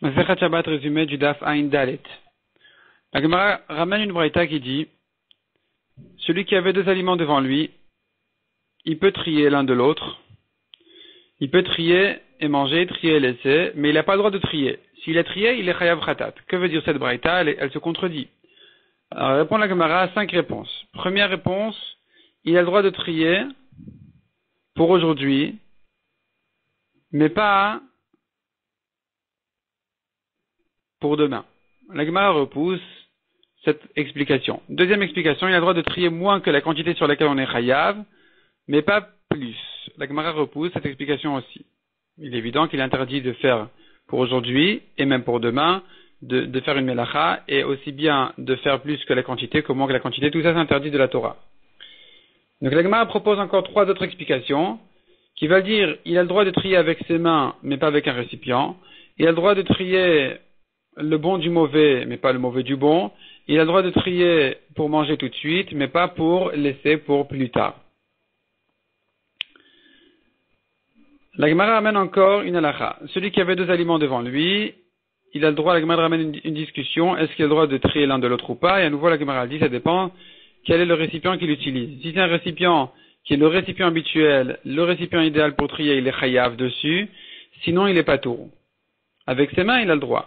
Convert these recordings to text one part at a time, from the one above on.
Masechet Shabbat résumé du Daf Ain Dalet. La Gemara ramène une braïta qui dit celui qui avait deux aliments devant lui, il peut trier l'un de l'autre. Il peut trier et manger, trier et laisser, mais il n'a pas le droit de trier. S'il a trié, il est chayav khatat. Que veut dire cette braïta? Elle se contredit. Alors répond la Gemara à 5 réponses. Première réponse, il a le droit de trier pour aujourd'hui, mais pas pour demain. La Gemara repousse cette explication. Deuxième explication, il a le droit de trier moins que la quantité sur laquelle on est chayav, mais pas plus. La Gemara repousse cette explication aussi. Il est évident qu'il est interdit de faire pour aujourd'hui, et même pour demain, de faire une melacha, et aussi bien de faire plus que la quantité, que moins que la quantité, tout ça c'est interdit de la Torah. Donc la Gemara propose encore 3 autres explications, qui veulent dire, il a le droit de trier avec ses mains, mais pas avec un récipient. Il a le droit de trier le bon du mauvais, mais pas le mauvais du bon. Il a le droit de trier pour manger tout de suite, mais pas pour laisser pour plus tard. La Gemara ramène encore une halakha. Celui qui avait deux aliments devant lui, il a le droit, la Gemara ramène une discussion, est-ce qu'il a le droit de trier l'un de l'autre ou pas? Et à nouveau la Gemara dit, ça dépend quel est le récipient qu'il utilise. Si c'est un récipient qui est le récipient habituel, le récipient idéal pour trier, il est chayav dessus, sinon il est patour. Avec ses mains, il a le droit.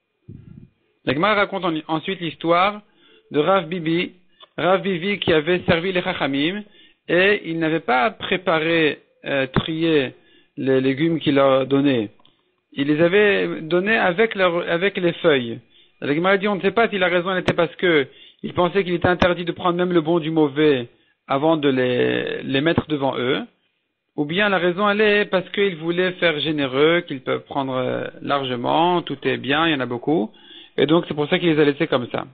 La Gemara raconte ensuite l'histoire de Rav Bibi qui avait servi les chachamim, et il n'avait pas préparé, trié les légumes qu'il leur donnait. Il les avait donnés avec les feuilles. La Gemara dit, on ne sait pas si la raison était parce que il pensait qu'il était interdit de prendre même le bon du mauvais avant de les mettre devant eux, ou bien la raison elle est parce qu'il voulait faire généreux, qu'ils peuvent prendre largement, tout est bien, il y en a beaucoup, et donc c'est pour ça qu'il les a laissés comme ça.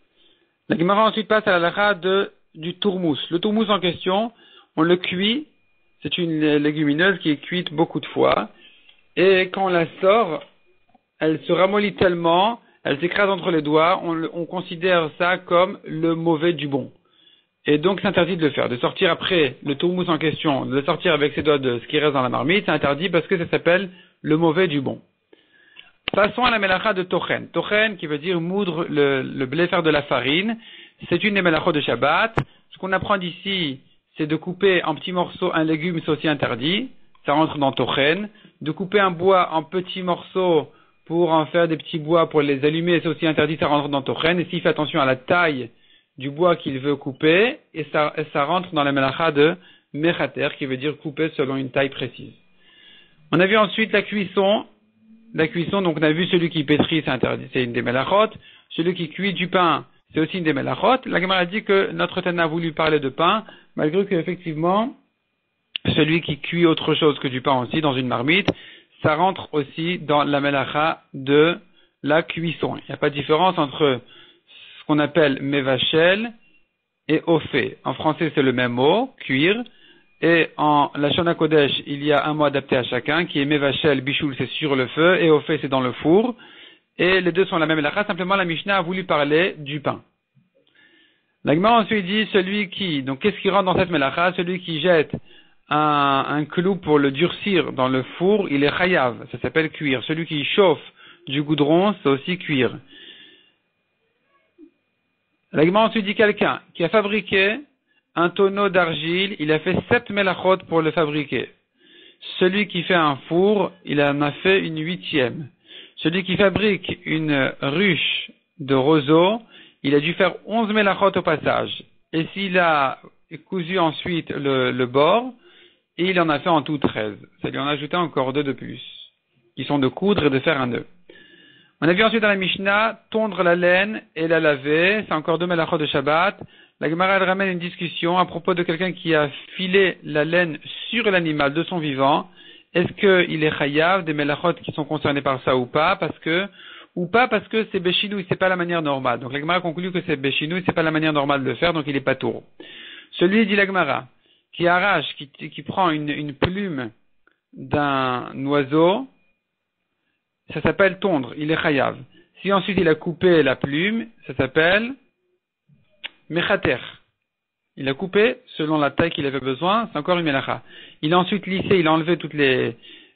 La Gemara ensuite passe à la halakha du tourmous. Le tourmous en question, on le cuit, c'est une légumineuse qui est cuite beaucoup de fois, et quand on la sort, elle se ramollit tellement, elle s'écrase entre les doigts, on considère ça comme le mauvais du bon. Et donc c'est interdit de le faire, de sortir après le tourmous en question, de le sortir avec ses doigts de ce qui reste dans la marmite, c'est interdit parce que ça s'appelle le mauvais du bon. Passons à la melacha de tochen. Tochen qui veut dire moudre le blé, faire de la farine, c'est une des melachot de Shabbat. Ce qu'on apprend d'ici, c'est de couper en petits morceaux un légume, c'est aussi interdit, ça rentre dans tochen. De couper un bois en petits morceaux pour en faire des petits bois pour les allumer, c'est aussi interdit, ça rentre dans tochen. Et s'il fait attention à la taille du bois qu'il veut couper, et ça rentre dans la melacha de mechater, qui veut dire couper selon une taille précise. On a vu ensuite la cuisson, donc on a vu celui qui pétrit, c'est interdit, c'est une des melachot. Celui qui cuit du pain, c'est aussi une des melachot. La Gemara dit que notre Tana a voulu parler de pain, malgré que effectivement, celui qui cuit autre chose que du pain aussi dans une marmite, ça rentre aussi dans la melacha de la cuisson. Il n'y a pas de différence entre ce qu'on appelle mevachel et ofé. En français, c'est le même mot, cuire. Et en Lashon HaKodesh, il y a un mot adapté à chacun, qui est mevachel, bichoul, c'est sur le feu, et ofé, c'est dans le four. Et les deux sont la même melacha, simplement la Mishnah a voulu parler du pain. La Gemara ensuite dit, donc qu'est-ce qui rentre dans cette melacha? Celui qui jette un clou pour le durcir dans le four, il est chayav, ça s'appelle cuire. Celui qui chauffe du goudron, c'est aussi cuire. La Gemara ensuite dit quelqu'un qui a fabriqué un tonneau d'argile, il a fait 7 melachot pour le fabriquer. Celui qui fait un four, il en a fait une 8e. Celui qui fabrique une ruche de roseau, il a dû faire 11 melachot au passage. Et s'il a cousu ensuite le bord, et il en a fait en tout 13. Ça lui en a ajouté encore 2 de plus, qui sont de coudre et de faire un nœud. On a vu ensuite dans la Mishnah, tondre la laine et la laver, c'est encore 2 melachot de Shabbat. La Gemara elle ramène une discussion à propos de quelqu'un qui a filé la laine sur l'animal de son vivant. Est-ce qu'il est chayav, des melachot qui sont concernés par ça ou pas, parce que c'est béchinouille, c'est pas la manière normale. Donc la Gemara conclut que c'est béchinouille, c'est pas la manière normale de le faire, donc il est pas tour. Celui, dit la Gemara, qui arrache, qui prend une plume d'un oiseau, ça s'appelle tondre, il est chayav. Si ensuite il a coupé la plume, ça s'appelle mechater. Il a coupé selon la taille qu'il avait besoin, c'est encore une melacha. Il a ensuite lissé, il a enlevé toutes les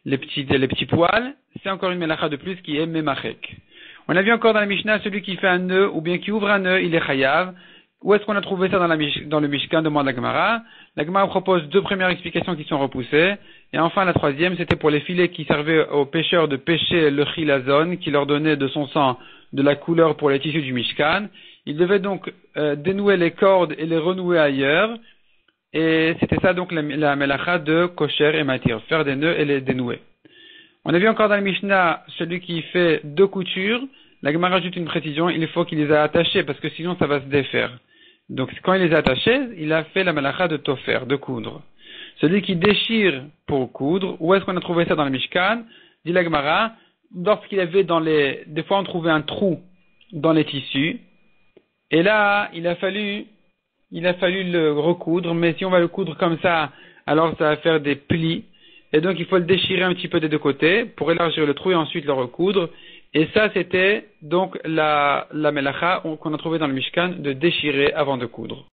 les petits poils, c'est encore une melacha de plus qui est memachek. On a vu encore dans la Mishnah, celui qui fait un nœud ou bien qui ouvre un nœud, il est chayav. Où est-ce qu'on a trouvé ça dans le Mishkan, demande la Gemara. La Gemara propose deux premières explications qui sont repoussées. Et enfin, la troisième, c'était pour les filets qui servaient aux pêcheurs de pêcher le chilazon, qui leur donnait de son sang de la couleur pour les tissus du Mishkan. Ils devaient donc dénouer les cordes et les renouer ailleurs. Et c'était ça donc la melacha de kosher et matir, faire des nœuds et les dénouer. On a vu encore dans le Mishnah, celui qui fait deux coutures, la Gemara rajoute une précision, il faut qu'il les a attachés parce que sinon ça va se défaire. Donc quand il les a attachés, il a fait la melacha de tofer, de coudre. Celui qui déchire pour coudre, où est-ce qu'on a trouvé ça dans le Mishkan? Dit la Gemara, lorsqu'il avait des fois on trouvait un trou dans les tissus, et là il a fallu le recoudre, mais si on va le coudre comme ça, alors ça va faire des plis, et donc il faut le déchirer un petit peu des deux côtés pour élargir le trou et ensuite le recoudre. Et ça, c'était donc la melacha qu'on a trouvé dans le Mishkan de déchirer avant de coudre.